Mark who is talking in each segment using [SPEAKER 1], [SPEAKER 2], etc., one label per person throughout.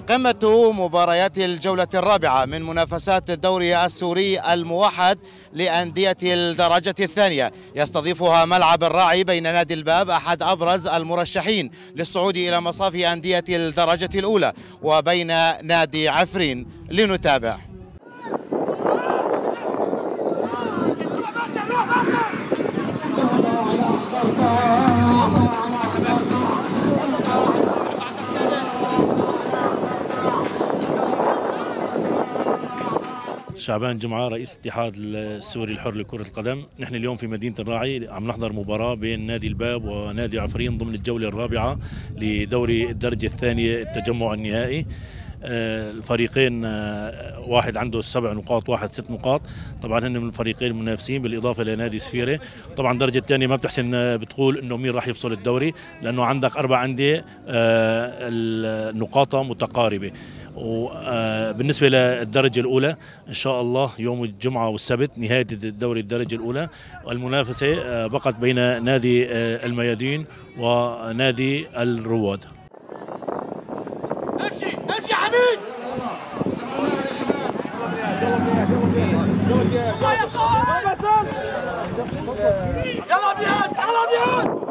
[SPEAKER 1] قمة مباريات الجولة الرابعة من منافسات الدوري السوري الموحد لأندية الدرجة الثانية، يستضيفها ملعب الراعي بين نادي الباب أحد أبرز المرشحين للصعود إلى مصاف أندية الدرجة الأولى وبين نادي عفرين. لنتابع.
[SPEAKER 2] شعبان جمعة، رئيس الاتحاد السوري الحر لكرة القدم. نحن اليوم في مدينة الراعي عم نحضر مباراة بين نادي الباب ونادي عفرين ضمن الجولة الرابعة لدوري الدرجة الثانية التجمع النهائي. الفريقين واحد عنده 7 نقاط واحد 6 نقاط، طبعا هن من الفريقين المنافسين بالإضافة لنادي سفيرة. طبعا الدرجة الثانية ما بتحسن بتقول انه مين راح يفصل الدوري، لأنه عندك 4 أندية النقاط متقاربة. وبالنسبة للدرجة الأولى إن شاء الله يوم الجمعة والسبت نهاية الدوري الدرجة الأولى، والمنافسة بقت بين نادي الميادين ونادي الرواد.
[SPEAKER 3] امشي يا حميد. يلا ابيض يلا ابيض.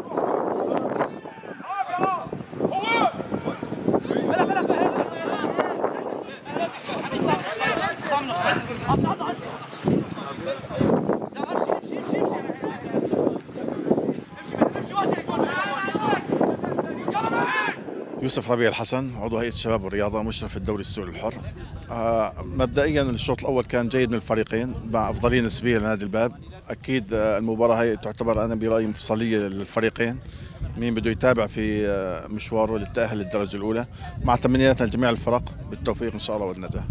[SPEAKER 4] يوسف ربيع الحسن، عضو هيئة الشباب والرياضة، مشرف الدوري السوري الحر. مبدئيا الشوط الأول كان جيد من الفريقين مع أفضلية نسبية لنادي الباب. أكيد المباراة هي تعتبر أنا برأيي مفصلية للفريقين، مين بده يتابع في مشواره للتأهل للدرجة الأولى، مع تمنياتنا لجميع الفرق بالتوفيق إن شاء الله والنجاح.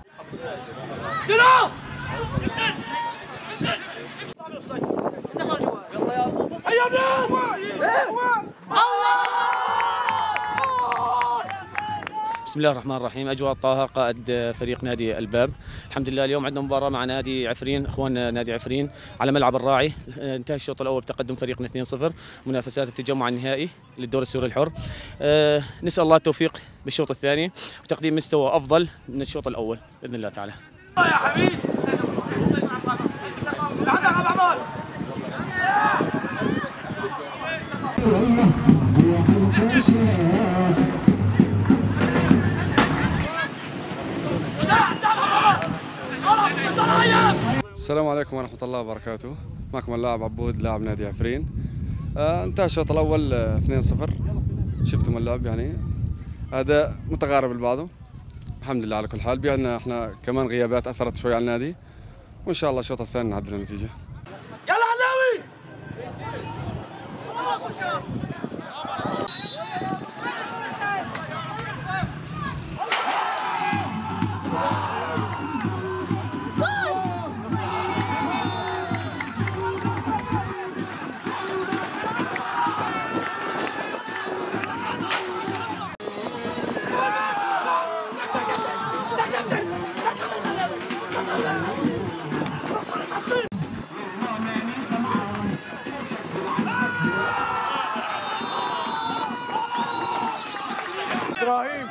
[SPEAKER 5] بسم الله الرحمن الرحيم. أجوى طه، قائد فريق نادي الباب. الحمد لله اليوم عندنا مباراة مع نادي عفرين، اخواننا نادي عفرين، على ملعب الراعي. انتهى الشوط الاول بتقدم فريقنا 2-0، منافسات التجمع النهائي للدوري السوري الحر. نسأل الله التوفيق بالشوط الثاني وتقديم مستوى افضل من الشوط الاول باذن الله تعالى.
[SPEAKER 3] يا حبيبي
[SPEAKER 6] السلام عليكم ورحمة الله وبركاته. معكم اللاعب عبود لاعب نادي عفرين. انتهى الشوط الأول 2-0. شفتم اللعب، يعني أداء متقارب لبعضه. الحمد لله على كل حال. بأن احنا كمان غيابات أثرت شوي على النادي، وإن شاء الله الشوط الثاني نعدل النتيجة.
[SPEAKER 3] يلا علاوي. إبراهيم